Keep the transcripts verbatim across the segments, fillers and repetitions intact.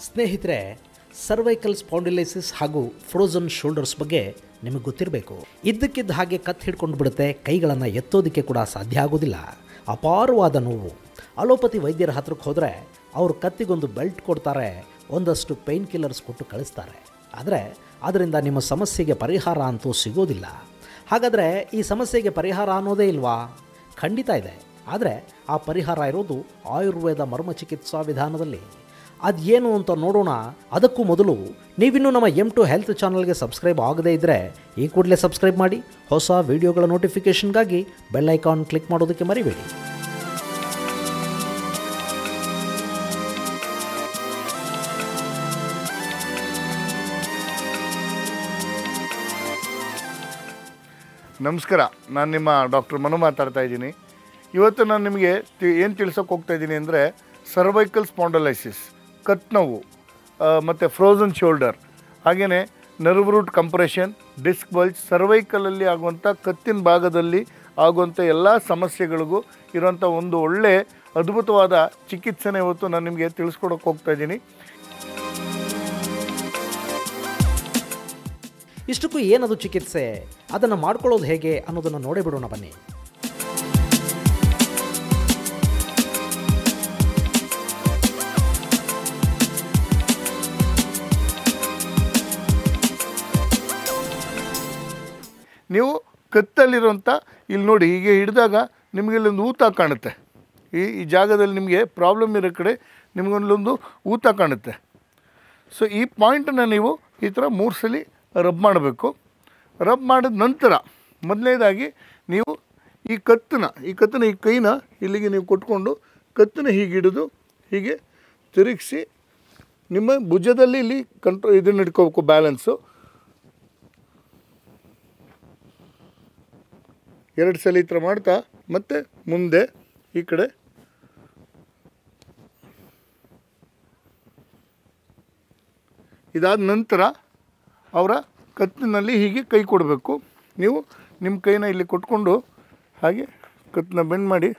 ಸ್ನೇಹಿತರೆ, cervical spondylosis ಹಾಗೂ frozen shoulders ಬಗ್ಗೆ ನಿಮಗೆ ಗೊತ್ತಿರಬೇಕು. ಇದ್ದಕ್ಕಿದ್ದ ಹಾಗೆ ಕತ್ತು ಹಿಡ್ಕೊಂಡು ಬಿಡುತ್ತೆ, ಕೈಗಳನ್ನು ಎತ್ತೋದಕ್ಕೆ ಕೂಡ ಸಾಧ್ಯ ಆಗೋದಿಲ್ಲ. ಅಪಾರವಾದ ನೋವು. ಅಲೋಪತಿ ವೈದ್ಯರ ಹತ್ರಕ್ಕೆ ಹೋದರೆ ಅವರು ಕತ್ತಿಗೊಂದು ಬೆಲ್ಟ್ ಕೊಡ್ತಾರೆ, ಒಂದಷ್ಟು ಪೇಯ್ನ್ ಕಿಲ್ಲರ್ಸ್ ಕೊಟ್ಟು ಕಳಿಸ್ತಾರೆ. ಆದರೆ ಅದರಿಂದ ನಿಮ್ಮ ಸಮಸ್ಯೆಗೆ ಪರಿಹಾರ ಅಂತೂ ಸಿಗೋದಿಲ್ಲ. ಹಾಗಾದರೆ ಈ ಸಮಸ್ಯೆಗೆ ಪರಿಹಾರ ಅನ್ನೋದೇ ಇಲ್ವಾ? ಖಂಡಿತ ಇದೆ. ಆದರೆ ಆ ಪರಿಹಾರ ಇರೋದು ಆಯುರ್ವೇದ ಮರ್ಮಚಿಕಿತ್ಸಾ ವಿಧಾನದಲ್ಲಿ. ಅದೇನು ಅಂತ ನೋಡೋಣ. ಅದಕ್ಕೂ ಮೊದಲು ನೀವಿನ್ನೂ ನಮ್ಮ ಎಮ್ ಟು ಹೆಲ್ತ್ ಚಾನಲ್ಗೆ ಸಬ್ಸ್ಕ್ರೈಬ್ ಆಗದೇ ಇದ್ದರೆ ಈ ಕೂಡಲೇ ಸಬ್ಸ್ಕ್ರೈಬ್ ಮಾಡಿ. ಹೊಸ ವಿಡಿಯೋಗಳ ನೋಟಿಫಿಕೇಷನ್ಗಾಗಿ ಬೆಲ್ ಐಕಾನ್ ಕ್ಲಿಕ್ ಮಾಡೋದಕ್ಕೆ ಮರಿಬೇಡಿ. ನಮಸ್ಕಾರ, ನಾನು ನಿಮ್ಮ ಡಾಕ್ಟರ್ ಮನು ಮಾತಾಡ್ತಾ ಇದ್ದೀನಿ. ಇವತ್ತು ನಾನು ನಿಮಗೆ ಏನು ತಿಳ್ಸೋಕೆ ಹೋಗ್ತಾ ಇದ್ದೀನಿ ಅಂದರೆ ಸರ್ವೈಕಲ್ ಸ್ಪಾಂಡಲೈಸಿಸ್, ಕತ್ತು ನೋವು ಮತ್ತು ಫ್ರೋಜನ್ ಶೋಲ್ಡರ್, ಹಾಗೆಯೇ nerve root compression, disc bulge, ಸರ್ವೈಕಲಲ್ಲಿ ಆಗುವಂಥ ಕತ್ತಿನ ಭಾಗದಲ್ಲಿ ಆಗುವಂಥ ಎಲ್ಲ ಸಮಸ್ಯೆಗಳಿಗೂ ಇರುವಂಥ ಒಂದು ಒಳ್ಳೆ ಅದ್ಭುತವಾದ ಚಿಕಿತ್ಸೆನ ಇವತ್ತು ನಾನು ನಿಮಗೆ ತಿಳಿಸ್ಕೊಡೋಕೆ ಹೋಗ್ತಾ ಇದ್ದೀನಿ. ಇಷ್ಟಕ್ಕೂ ಏನದು ಚಿಕಿತ್ಸೆ, ಅದನ್ನು ಮಾಡ್ಕೊಳ್ಳೋದು ಹೇಗೆ ಅನ್ನೋದನ್ನು ನೋಡೇ ಬಿಡೋಣ ಬನ್ನಿ. ನೀವು ಕತ್ತಲ್ಲಿರುವಂಥ ಇಲ್ಲಿ ನೋಡಿ, ಹೀಗೆ ಹಿಡಿದಾಗ ನಿಮಗೆ ಇಲ್ಲೊಂದು ಊತ ಕಾಣುತ್ತೆ. ಈ ಈ ಜಾಗದಲ್ಲಿ ನಿಮಗೆ ಪ್ರಾಬ್ಲಮ್ ಇರೋ ಕಡೆ ನಿಮಗೊಂದೊಂದು ಊತ ಕಾಣುತ್ತೆ. ಸೊ ಈ ಪಾಯಿಂಟನ್ನು ನೀವು ಈ ಥರ ಮೂರು ಸಲ ರಬ್ ಮಾಡಬೇಕು. ರಬ್ ಮಾಡಿದ ನಂತರ ಮೊದಲನೇದಾಗಿ ನೀವು ಈ ಕತ್ತನ್ನ ಈ ಕತ್ತನ್ನ ಈ ಕೈನ ಇಲ್ಲಿಗೆ ನೀವು ಕೊಟ್ಕೊಂಡು ಕತ್ತನ್ನ ಹೀಗೆ ಹಿಡಿದು ಹೀಗೆ ತಿರುಗಿಸಿ ನಿಮ್ಮ ಭುಜದಲ್ಲಿ ಇಲ್ಲಿ ಕಂಟ್ರೋ ಇದನ್ನು ಇಟ್ಕೋಬೇಕು, ಬ್ಯಾಲೆನ್ಸು. ಎರಡು ಸಲ ಈ ಥರ ಮಾಡ್ತಾ ಮತ್ತೆ ಮುಂದೆ ಈ ಕಡೆ ಇದಾದ ನಂತರ ಅವರ ಕತ್ತಿನಲ್ಲಿ ಹೀಗೆ ಕೈ ಕೊಡಬೇಕು. ನೀವು ನಿಮ್ಮ ಕೈನ ಇಲ್ಲಿ ಕೊಟ್ಕೊಂಡು ಹಾಗೆ ಕತ್ತನ್ನ ಬೆಂಡ್ ಮಾಡಿ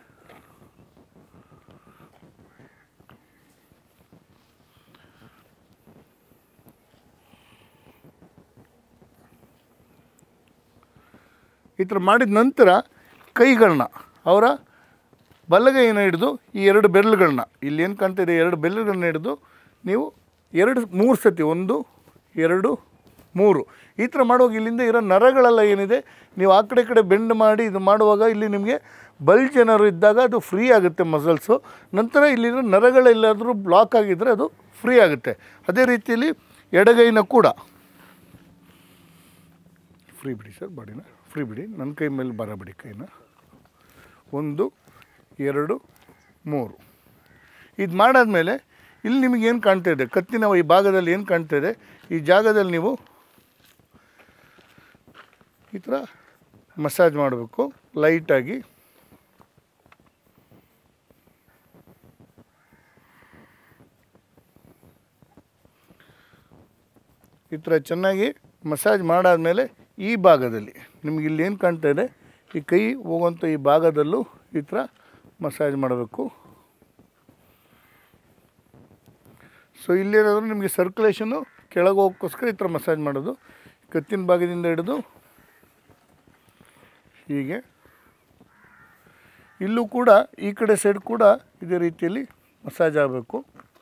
ಈ ಥರ ಮಾಡಿದ ನಂತರ ಕೈಗಳನ್ನ ಅವರ ಬಲಗೈನ ಹಿಡಿದು ಈ ಎರಡು ಬೆರಳುಗಳನ್ನ ಇಲ್ಲಿ ಏನು ಕಾಣ್ತಿದೆ ಎರಡು ಬೆರಳುಗಳನ್ನ ಹಿಡಿದು ನೀವು ಎರಡು ಮೂರು ಸತಿ, ಒಂದು ಎರಡು ಮೂರು ಈ ಥರ ಮಾಡುವಾಗ ಇಲ್ಲಿಂದ ಇರೋ ನರಗಳೆಲ್ಲ ಏನಿದೆ ನೀವು ಆ ಕಡೆ ಕಡೆ ಬೆಂಡ್ ಮಾಡಿ ಇದು ಮಾಡುವಾಗ ಇಲ್ಲಿ ನಿಮಗೆ ಬಲ್ಜ್ ಏನಾದ್ರು ಇದ್ದಾಗ ಅದು ಫ್ರೀ ಆಗುತ್ತೆ ಮಸಲ್ಸು. ನಂತರ ಇಲ್ಲಿರೋ ನರಗಳೆಲ್ಲಾದರೂ ಬ್ಲಾಕ್ ಆಗಿದ್ದರೆ ಅದು ಫ್ರೀ ಆಗುತ್ತೆ. ಅದೇ ರೀತಿಯಲ್ಲಿ ಎಡಗೈನ ಕೂಡ ಫ್ರೀ ಬಿಡಿ ಸರ್, ಬಾಡಿನ ಫ್ರೀ ಬಿಡಿ, ನನ್ನ ಕೈ ಮೇಲೆ ಬರಬಿಡಿ ಕೈನ. ಒಂದು ಎರಡು ಮೂರು ಇದು ಮಾಡಾದಮೇಲೆ ಇಲ್ಲಿ ನಿಮಗೇನು ಕಾಣ್ತಾ ಇದೆ, ಕತ್ತಿನ ಈ ಭಾಗದಲ್ಲಿ ಏನು ಕಾಣ್ತಾ ಇದೆ, ಈ ಜಾಗದಲ್ಲಿ ನೀವು ಈ ಥರ ಮಸಾಜ್ ಮಾಡಬೇಕು ಲೈಟಾಗಿ. ಈ ಥರ ಚೆನ್ನಾಗಿ ಮಸಾಜ್ ಮಾಡಾದಮೇಲೆ ಈ ಭಾಗದಲ್ಲಿ ನಿಮ್ಗೆ ಇಲ್ಲಿ ಏನು ಕಾಣ್ತಾ ಇದೆ, ಈ ಕೈ ಹೋಗುವಂಥ ಈ ಭಾಗದಲ್ಲೂ ಈ ಥರ ಮಸಾಜ್ ಮಾಡಬೇಕು. ಸೊ ಇಲ್ಲಿರೋದ್ರೆ ನಿಮಗೆ ಸರ್ಕ್ಯುಲೇಷನ್ನು ಕೆಳಗೆ ಹೋಗೋಕ್ಕೋಸ್ಕರ ಈ ಥರ ಮಸಾಜ್ ಮಾಡೋದು. ಕತ್ತಿನ ಭಾಗದಿಂದ ಹಿಡಿದು ಹೀಗೆ ಇಲ್ಲೂ ಕೂಡ ಈ ಕಡೆ ಸೈಡ್ ಕೂಡ ಇದೇ ರೀತಿಯಲ್ಲಿ ಮಸಾಜ್ ಆಗಬೇಕು.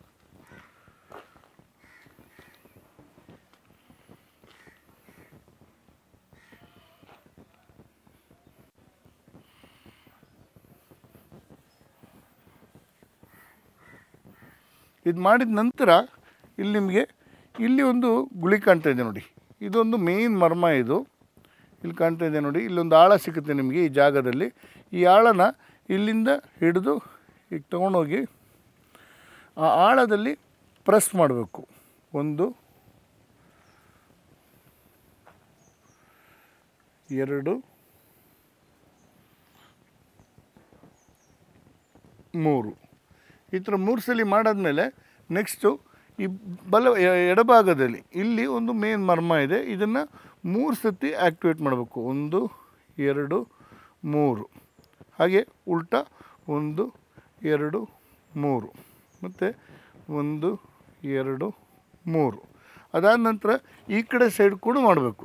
ಇದು ಮಾಡಿದ ನಂತರ ಇಲ್ಲಿ ನಿಮಗೆ ಇಲ್ಲಿ ಒಂದು ಗುಳಿ ಕಾಣ್ತಾ ಇದೆ ನೋಡಿ, ಇದೊಂದು ಮೇನ್ ಮರ್ಮ. ಇದು ಇಲ್ಲಿ ಕಾಣ್ತಾ ಇದೆ ನೋಡಿ, ಇಲ್ಲೊಂದು ಆಳ ಸಿಗುತ್ತೆ ನಿಮಗೆ ಈ ಜಾಗದಲ್ಲಿ. ಈ ಆಳನ ಇಲ್ಲಿಂದ ಹಿಡಿದು ಈಗ ತೊಗೊಂಡೋಗಿ ಆ ಆಳದಲ್ಲಿ ಪ್ರೆಸ್ ಮಾಡಬೇಕು. ಒಂದು ಎರಡು ಮೂರು ಈ ಥರ ಮೂರು ಸಲ ಮಾಡಾದಮೇಲೆ ನೆಕ್ಸ್ಟು ಈ ಬಲ ಎಡಭಾಗದಲ್ಲಿ ಇಲ್ಲಿ ಒಂದು ಮೇನ್ ಮರ್ಮ ಇದೆ, ಇದನ್ನು ಮೂರು ಸತಿ ಆ್ಯಕ್ಟಿವೇಟ್ ಮಾಡಬೇಕು. ಒಂದು ಎರಡು ಮೂರು, ಹಾಗೆ ಉಲ್ಟಾ ಒಂದು ಎರಡು ಮೂರು, ಮತ್ತು ಒಂದು ಎರಡು ಮೂರು. ಅದಾದ ನಂತರ ಈ ಕಡೆ ಸೈಡ್ ಕೂಡ ಮಾಡಬೇಕು.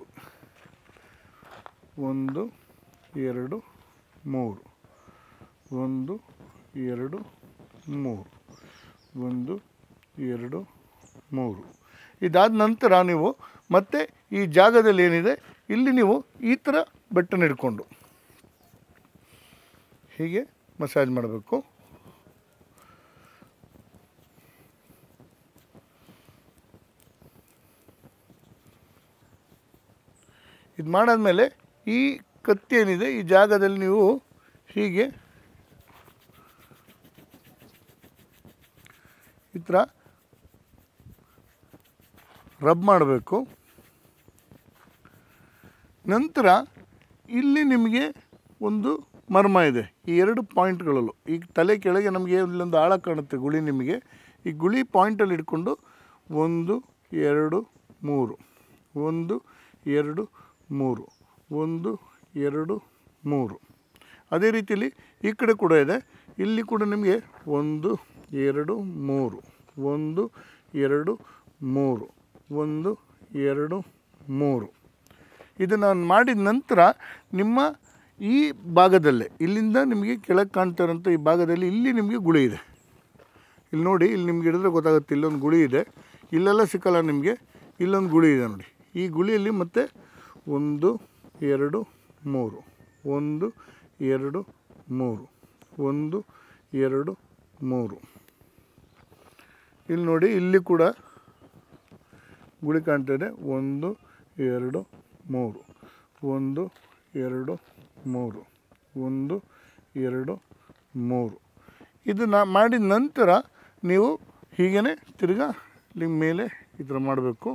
ಒಂದು ಎರಡು ಮೂರು, ಒಂದು ಎರಡು ಮೂರು, ಒಂದು ಎರಡು ಮೂರು. ಇದಾದ ನಂತರ ನೀವು ಮತ್ತೆ ಈ ಜಾಗದಲ್ಲಿ ಏನಿದೆ ಇಲ್ಲಿ ನೀವು ಈ ಥರ ಬೆಟ್ಟನ್ನು ಹಿಡ್ಕೊಂಡು ಹೀಗೆ ಮಸಾಜ್ ಮಾಡಬೇಕು. ಇದು ಮಾಡಾದ್ಮೇಲೆ ಈ ಕತ್ತಿ ಏನಿದೆ ಈ ಜಾಗದಲ್ಲಿ ನೀವು ಹೀಗೆ ಈ ಥರ ರಬ್ ಮಾಡಬೇಕು. ನಂತರ ಇಲ್ಲಿ ನಿಮಗೆ ಒಂದು ಮರ್ಮ ಇದೆ. ಈ ಎರಡು ಪಾಯಿಂಟ್ಗಳಲ್ಲೂ ಈಗ ತಲೆ ಕೆಳಗೆ ನಮಗೆ ಇಲ್ಲೊಂದು ಆಳ ಕಾಣುತ್ತೆ ಗುಳಿ. ನಿಮಗೆ ಈ ಗುಳಿ ಪಾಯಿಂಟಲ್ಲಿ ಇಟ್ಕೊಂಡು ಒಂದು ಎರಡು ಮೂರು, ಒಂದು ಎರಡು ಮೂರು, ಒಂದು ಎರಡು ಮೂರು. ಅದೇ ರೀತಿಯಲ್ಲಿ ಈ ಕಡೆ ಕೂಡ ಇದೆ. ಇಲ್ಲಿ ಕೂಡ ನಿಮಗೆ ಒಂದು ಎರಡು ಮೂರು, ಒಂದು ಎರಡು ಮೂರು, ಒಂದು ಎರಡು ಮೂರು. ಇದನ್ನು ಮಾಡಿದ ನಂತರ ನಿಮ್ಮ ಈ ಭಾಗದಲ್ಲೇ ಇಲ್ಲಿಂದ ನಿಮಗೆ ಕೆಳಗೆ ಕಾಣ್ತಾ ಇರೋಂಥ ಈ ಭಾಗದಲ್ಲಿ ಇಲ್ಲಿ ನಿಮಗೆ ಗುಳಿ ಇದೆ. ಇಲ್ಲಿ ನೋಡಿ, ಇಲ್ಲಿ ನಿಮ್ಗೆ ಹಿಡಿದ್ರೆ ಗೊತ್ತಾಗುತ್ತೆ. ಇಲ್ಲೊಂದು ಗುಳಿ ಇದೆ, ಇಲ್ಲೆಲ್ಲ ಸಿಕ್ಕಲ್ಲ ನಿಮಗೆ. ಇಲ್ಲೊಂದು ಗುಳಿ ಇದೆ ನೋಡಿ. ಈ ಗುಳಿಯಲ್ಲಿ ಮತ್ತೆ ಒಂದು ಎರಡು ಮೂರು, ಒಂದು ಎರಡು ಮೂರು, ಒಂದು ಎರಡು ಮೂರು. ಇಲ್ಲಿ ನೋಡಿ, ಇಲ್ಲಿ ಕೂಡ ಗುಳಿ ಕಾಣ್ತಾ ಇದೆ. ಒಂದು ಎರಡು ಮೂರು, ಒಂದು ಎರಡು ಮೂರು, ಒಂದು ಎರಡು ಮೂರು. ಇದನ್ನು ಮಾಡಿದ ನಂತರ ನೀವು ಹೀಗೇ ತಿರ್ಗಾ ನಿಮ್ಮ ಮೇಲೆ ಈ ಥರ ಮಾಡಬೇಕು.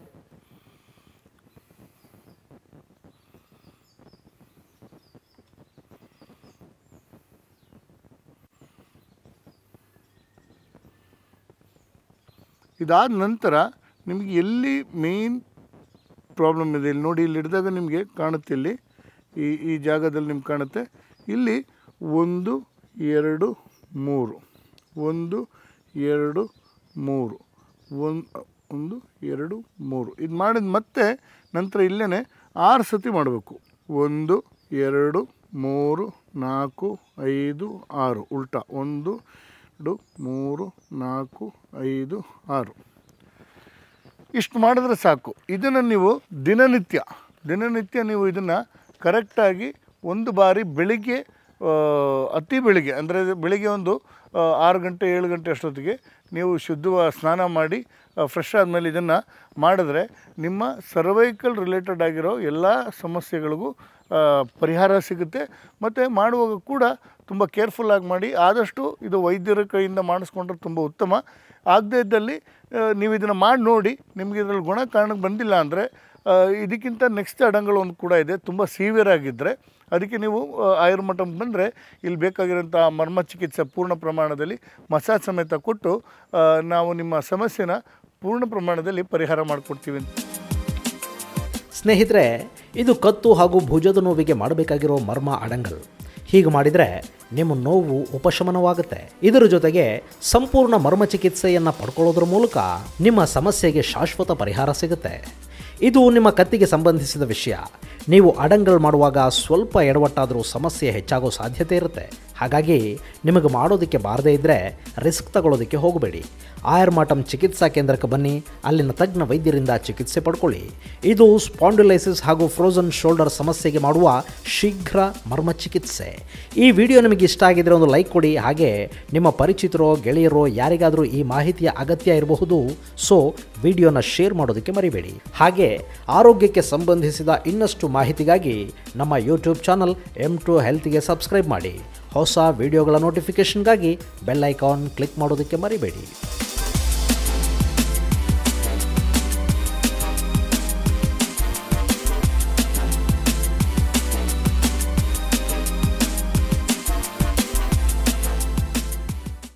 ಇದಾದ ನಂತರ ನಿಮಗೆ ಎಲ್ಲಿ ಮೇನ್ ಪ್ರಾಬ್ಲಮ್ ಇದೆ ಇಲ್ಲಿ ನೋಡಿ, ಇಲ್ಲಿ ಹಿಡಿದಾಗ ನಿಮಗೆ ಕಾಣುತ್ತೆ. ಇಲ್ಲಿ ಈ ಈ ಜಾಗದಲ್ಲಿ ನಿಮ್ಗೆ ಕಾಣುತ್ತೆ. ಇಲ್ಲಿ ಒಂದು ಎರಡು ಮೂರು, ಒಂದು ಎರಡು ಮೂರು, ಒಂದು ಒಂದು ಎರಡು ಮೂರು. ಇದು ಮಾಡಿದ ಮತ್ತೆ ನಂತರ ಇಲ್ಲೇ ಆರು ಸತಿ ಮಾಡಬೇಕು. ಒಂದು ಎರಡು ಮೂರು ನಾಲ್ಕು ಐದು ಆರು ಉಲ್ಟಾ. ಒಂದು ಎರಡು ಮೂರು ನಾಲ್ಕು ಐದು ಆರು. ಇಷ್ಟು ಮಾಡಿದ್ರೆ ಸಾಕು. ಇದನ್ನು ನೀವು ದಿನನಿತ್ಯ ದಿನನಿತ್ಯ ನೀವು ಇದನ್ನು ಕರೆಕ್ಟಾಗಿ ಒಂದು ಬಾರಿ ಬೆಳಿಗ್ಗೆ, ಅತಿ ಬೆಳಿಗ್ಗೆ ಅಂದರೆ ಬೆಳಿಗ್ಗೆ ಒಂದು ಆರು ಗಂಟೆ ಏಳು ಗಂಟೆ ಅಷ್ಟೊತ್ತಿಗೆ ನೀವು ಶುದ್ಧ ಸ್ನಾನ ಮಾಡಿ ಫ್ರೆಶ್ ಆದಮೇಲೆ ಇದನ್ನು ಮಾಡಿದ್ರೆ ನಿಮ್ಮ ಸರ್ವೈಕಲ್ ರಿಲೇಟೆಡ್ ಆಗಿರೋ ಎಲ್ಲ ಸಮಸ್ಯೆಗಳಿಗೂ ಪರಿಹಾರ ಸಿಗುತ್ತೆ. ಮತ್ತು ಮಾಡುವಾಗ ಕೂಡ ತುಂಬ ಕೇರ್ಫುಲ್ಲಾಗಿ ಮಾಡಿ. ಆದಷ್ಟು ಇದು ವೈದ್ಯರ ಕೈಯಿಂದ ಮಾಡಿಸ್ಕೊಂಡ್ರೆ ತುಂಬ ಉತ್ತಮ. ಆಗದೇ ಇದ್ದಲ್ಲಿ ನೀವು ಇದನ್ನು ಮಾಡಿ ನೋಡಿ. ನಿಮಗೆ ಇದರಲ್ಲಿ ಗುಣ ಕಾರಣಕ್ಕೆ ಬಂದಿಲ್ಲ ಅಂದರೆ ಇದಕ್ಕಿಂತ ನೆಕ್ಸ್ಟ್ ಅಡಂಗಳು ಒಂದು ಕೂಡ ಇದೆ, ತುಂಬ ಸೀವಿಯರ್ ಆಗಿದ್ದರೆ. ಅದಕ್ಕೆ ನೀವು ಆಯುರ್ಮಠಕ್ಕೆ ಬಂದರೆ ಇಲ್ಲಿ ಬೇಕಾಗಿರೋಂಥ ಮರ್ಮಚಿಕಿತ್ಸೆ ಪೂರ್ಣ ಪ್ರಮಾಣದಲ್ಲಿ ಮಸಾಜ್ ಸಮೇತ ಕೊಟ್ಟು ನಾವು ನಿಮ್ಮ ಸಮಸ್ಯೆನ ಪೂರ್ಣ ಪ್ರಮಾಣದಲ್ಲಿ ಪರಿಹಾರ ಮಾಡಿಕೊಡ್ತೀವಿ. ಸ್ನೇಹಿತರೆ, ಇದು ಕತ್ತು ಹಾಗೂ ಭುಜದ ನೋವಿಗೆ ಮಾಡಬೇಕಾಗಿರೋ ಮರ್ಮ ಅಡಂಗಲ್. ಹೀಗೆ ಮಾಡಿದರೆ ನಿಮ್ಮ ನೋವು ಉಪಶಮನವಾಗುತ್ತೆ. ಇದರ ಜೊತೆಗೆ ಸಂಪೂರ್ಣ ಮರ್ಮ ಚಿಕಿತ್ಸೆಯನ್ನು ಪಡ್ಕೊಳ್ಳೋದ್ರ ಮೂಲಕ ನಿಮ್ಮ ಸಮಸ್ಯೆಗೆ ಶಾಶ್ವತ ಪರಿಹಾರ ಸಿಗುತ್ತೆ. ಇದು ನಿಮ್ಮ ಕತ್ತಿಗೆ ಸಂಬಂಧಿಸಿದ ವಿಷಯ. ನೀವು ಅಡಂಗಲ್ ಮಾಡುವಾಗ ಸ್ವಲ್ಪ ಎಡವಟ್ಟಾದರೂ ಸಮಸ್ಯೆ ಹೆಚ್ಚಾಗೋ ಸಾಧ್ಯತೆ ಇರುತ್ತೆ. ಹಾಗಾಗಿ ನಿಮಗೆ ಮಾಡೋದಕ್ಕೆ ಬಾರದೇ ಇದ್ದರೆ ರಿಸ್ಕ್ ತಗೊಳ್ಳೋದಕ್ಕೆ ಹೋಗಬೇಡಿ. ಆಯುರ್ಮಾಟಮ್ ಚಿಕಿತ್ಸಾ ಕೇಂದ್ರಕ್ಕೆ ಬನ್ನಿ, ಅಲ್ಲಿನ ತಜ್ಞ ವೈದ್ಯರಿಂದ ಚಿಕಿತ್ಸೆ ಪಡ್ಕೊಳ್ಳಿ. ಇದು ಸ್ಪಾಂಡಿಲೈಸಿಸ್ ಹಾಗೂ ಫ್ರೋಜನ್ ಶೋಲ್ಡರ್ ಸಮಸ್ಯೆಗೆ ಮಾಡುವ ಶೀಘ್ರ ಮರ್ಮ ಚಿಕಿತ್ಸೆ. ಈ ವಿಡಿಯೋ ನಿಮಗೆ ಇಷ್ಟ ಆಗಿದ್ರೆ ಒಂದು ಲೈಕ್ ಕೊಡಿ. ಹಾಗೆ ನಿಮ್ಮ ಪರಿಚಿತರೋ ಗೆಳೆಯರೋ ಯಾರಿಗಾದರೂ ಈ ಮಾಹಿತಿಯ ಅಗತ್ಯ ಇರಬಹುದು, ಸೊ ವಿಡಿಯೋನ ಶೇರ್ ಮಾಡೋದಕ್ಕೆ ಮರಿಬೇಡಿ. ಹಾಗೆ ಆರೋಗ್ಯಕ್ಕೆ ಸಂಬಂಧಿಸಿದ ಇನ್ನಷ್ಟು ಮಾಹಿತಿಗಾಗಿ ನಮ್ಮ ಯೂಟ್ಯೂಬ್ ಚಾನಲ್ ಎಮ್ ಟು ಹೆಲ್ತ್ಗೆ ಸಬ್ಸ್ಕ್ರೈಬ್ ಮಾಡಿ. ಹೊಸ ವಿಡಿಯೋಗಳ ನೋಟಿಫಿಕೇಷನ್ಗಾಗಿ ಬೆಲ್ ಐಕಾನ್ ಕ್ಲಿಕ್ ಮಾಡೋದಕ್ಕೆ ಮರಿಬೇಡಿ.